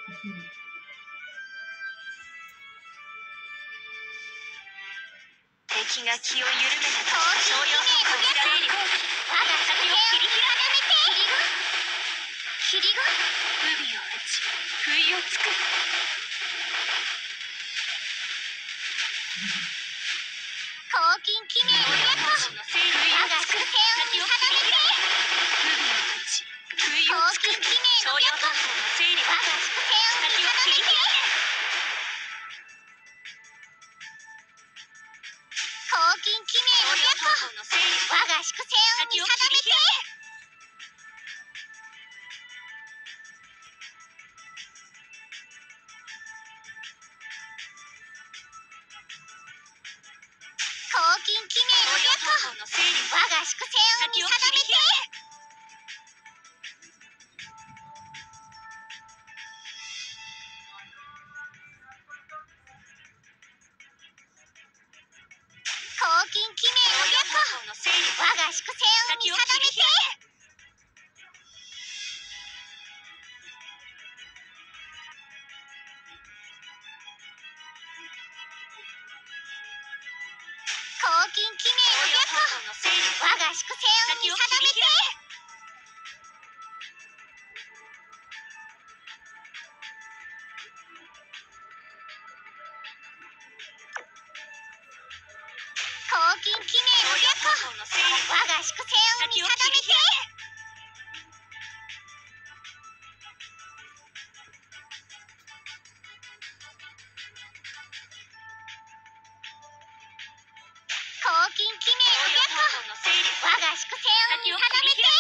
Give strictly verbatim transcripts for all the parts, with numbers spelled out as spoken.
敵が気を緩めたと商用とこの整理を我が先を切り開け。霧が海を打ち不意をつく。 黄金記念をやっと我が粛清を見定めて。 海を打ち不意をつく。商用とこの整理を我が粛清を見定めて。黄金記念をやっと我が粛清を見定めて。黄金記念をやっと我が粛清を見定めて。黄金記念をやっと我が粛清を見定めて。黄金記念をやっと我が粛清を見定めて。黄金記念をやっと我が粛清を見定めて。黄金記念をやっと我が粛清を見定めて。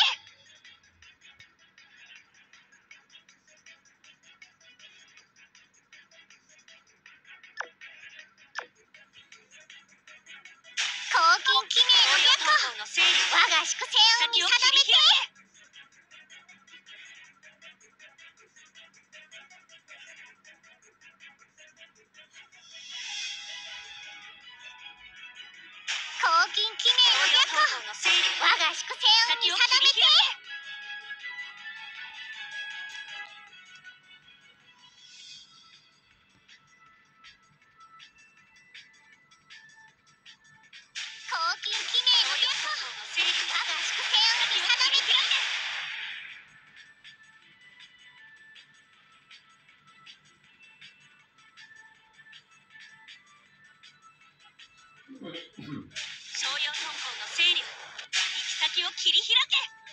黄金記念をやっと我が粛清を見定めて。黄金記念をやっと我が粛清を見定めて。黄金記念をやっと我が粛清を見定めて。 商用遁甲の整理を行き先を切り開け。